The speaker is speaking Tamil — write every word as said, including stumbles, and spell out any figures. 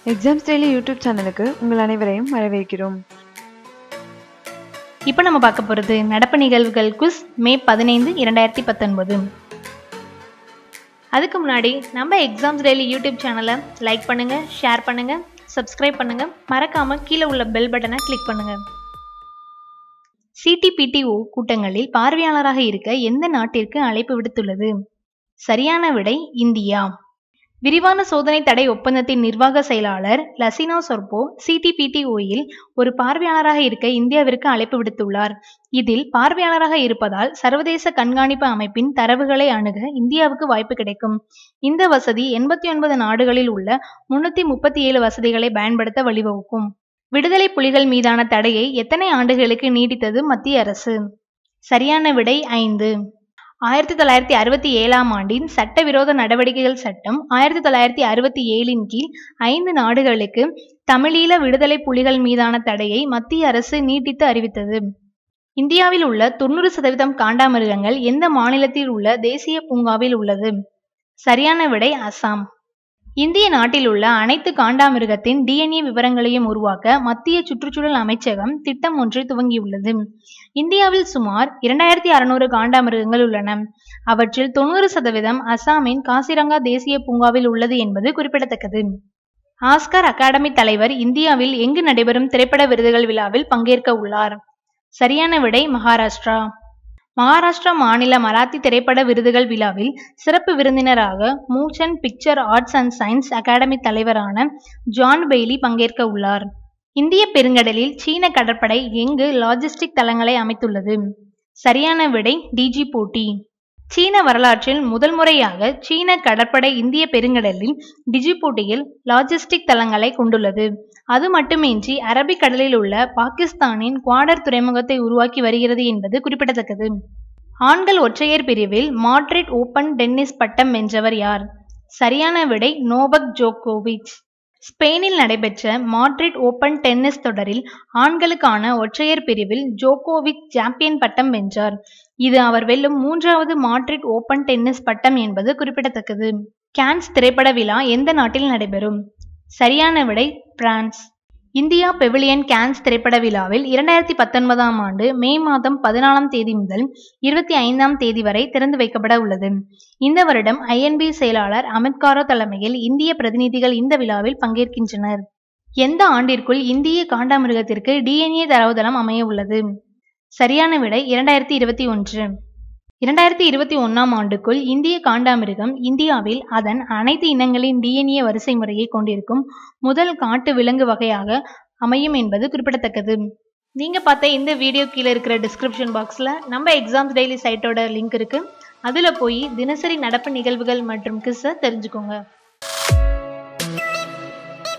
எக்ஸாம்ஸ் டெய்லி யூடியூப் சேனலுக்கு உங்கள் அனைவரையும் வரவேற்கிறோம். இப்போ நம்ம பார்க்க போகிறது நடப்பு நிகழ்வுகள் குஸ் மே பதினைந்து இரண்டாயிரத்தி பத்தொன்பது. அதுக்கு முன்னாடி நம்ம எக்ஸாம்ஸ் டெய்லி யூடியூப் சேனலை லைக் பண்ணுங்கள், ஷேர் பண்ணுங்கள், சப்ஸ்கிரைப் பண்ணுங்கள், மறக்காமல் கீழே உள்ள பெல் பட்டனை கிளிக் பண்ணுங்கள். சிடிபிடிஓ கூட்டங்களில் பார்வையாளராக இருக்க எந்த நாட்டிற்கு அழைப்பு விடுத்துள்ளது? சரியான விடை இந்தியா. விரிவான சோதனை தடை ஒப்பந்தத்தின் நிர்வாக செயலாளர் லசினா சொர்போ சிடிபிடிஓயில் ஒரு பார்வையாளராக இருக்க இந்தியாவிற்கு அழைப்பு விடுத்துள்ளார். இதில் பார்வையாளராக இருப்பதால் சர்வதேச கண்காணிப்பு அமைப்பின் தரவுகளை அணுக இந்தியாவுக்கு வாய்ப்பு கிடைக்கும். இந்த வசதி எண்பத்தி ஒன்பது நாடுகளில் உள்ள முன்னூத்தி முப்பத்தி ஏழு வசதிகளை பயன்படுத்த வழிவகுக்கும். விடுதலை புலிகள் மீதான தடையை எத்தனை ஆண்டுகளுக்கு நீடித்தது மத்திய அரசு? சரியான விடை ஐந்து. ஆயிரத்தி தொள்ளாயிரத்தி அறுபத்தி ஏழாம் ஆண்டின் சட்டவிரோத நடவடிக்கைகள் சட்டம் ஆயிரத்தி தொள்ளாயிரத்தி அறுபத்தி ஏழின் கீழ் ஐந்து நாடுகளுக்கு தமிழீழ விடுதலை புலிகள் மீதான தடையை மத்திய அரசு நீட்டித்து அறிவித்தது. இந்தியாவில் உள்ள தொண்ணூறு சதவீதம் காண்டாமிருகங்கள் எந்த மாநிலத்தில் உள்ள தேசிய பூங்காவில் உள்ளது? சரியான விடை அசாம். இந்திய நாட்டில் உள்ள அனைத்து காண்டாமிருகத்தின் டிஎன்ஏ விவரங்களையும் உருவாக்க மத்திய சுற்றுச்சூழல் அமைச்சகம் திட்டம் ஒன்றை துவங்கியுள்ளது. இந்தியாவில் சுமார் இரண்டாயிரத்தி அறுநூறு காண்டாமிருகங்கள் உள்ளன. அவற்றில் தொண்ணூறு சதவீதம் அசாமின் காசிரங்கா தேசிய பூங்காவில் உள்ளது என்பது குறிப்பிடத்தக்கது. ஆஸ்கர் அகாடமி தலைவர் இந்தியாவில் எங்கு நடைபெறும் திரைப்பட விருதுகள் விழாவில் பங்கேற்க உள்ளார்? சரியான விடை மகாராஷ்டிரா. மகாராஷ்டிரா மாநில மராத்தி திரைப்பட விருதுகள் விழாவில் சிறப்பு விருந்தினராக motion picture arts and science academy தலைவரான ஜான் பெய்லி பங்கேற்க உள்ளார். இந்திய பெருங்கடலில் சீன கடற்படை எங்கு லாஜிஸ்டிக் தளங்களை அமைத்துள்ளது? சரியான விடை டிஜிபோட்டி. சீன வரலாற்றில் முதல் முறையாக சீன கடற்படை இந்திய பெருங்கடலில் டிஜிபோட்டியில் லாஜிஸ்டிக் தளங்களை கொண்டுள்ளது. அது மட்டுமின்றி அரபிக்கடலில் உள்ள பாகிஸ்தானின் குவாடர் துறைமுகத்தை உருவாக்கி வருகிறது என்பது குறிப்பிடத்தக்கது. ஆண்கள் ஒற்றையர் பிரிவில் மாட்ரிட் ஓபன் டென்னிஸ் பட்டம் வென்றவர் யார்? சரியான விடை நோவக் ஜோகோவிச். ஸ்பெயினில் நடைபெற்ற மாட்ரிட் ஓபன் டென்னிஸ் தொடரில் ஆண்களுக்கான ஒற்றையர் பிரிவில் ஜோகோவிச் சாம்பியன் பட்டம் வென்றார். இது அவர் வெல்லும் மூன்றாவது மாட்ரிட் ஓபன் டென்னிஸ் பட்டம் என்பது குறிப்பிடத்தக்கது. கான்ஸ் திரைப்பட விழா எந்த நாட்டில் நடைபெறும்? சரியான விடை பிரான்ஸ். இந்தியா பெவிலியன் கான்ஸ் திரைப்பட விழாவில் இரண்டாயிரத்தி பத்தொன்பதாம் ஆண்டு மே மாதம் பதினாலாம் தேதி முதல் இருபத்தி ஐந்தாம் தேதி வரை திறந்து வைக்கப்பட உள்ளது. இந்த வருடம் ஐஎன்பி செயலாளர் அமித் காரோ தலைமையில் இந்திய பிரதிநிதிகள் இந்த விழாவில் பங்கேற்கின்றனர். எந்த ஆண்டிற்குள் இந்திய காண்டாமிருகத்திற்கு டிஎன்ஏ தரவுதளம் அமைய உள்ளது? சரியான விடை இரண்டாயிரத்தி இருபத்தி ஒன்று. இரண்டாயிரத்தி இருபத்தி ஒன்னாம் ஆண்டுக்குள் இந்திய காண்டாமிருகம் இந்தியாவில் அதன் அனைத்து இனங்களின் டிஎன்ஏ வரிசை முறையை கொண்டிருக்கும் முதல் காட்டு விலங்கு வகையாக அமையும் என்பது குறிப்பிடத்தக்கது. நீங்க பார்த்த இந்த வீடியோ கீழே இருக்கிற டிஸ்கிரிப்ஷன் பாக்ஸ்ல நம்ம எக்ஸாம்ஸ் டெய்லி சைட்டோட லிங்க் இருக்கு. அதுல போய் தினசரி நடப்பு நிகழ்வுகள் மற்றும் கிஸ்ஸை தெரிஞ்சுக்கோங்க.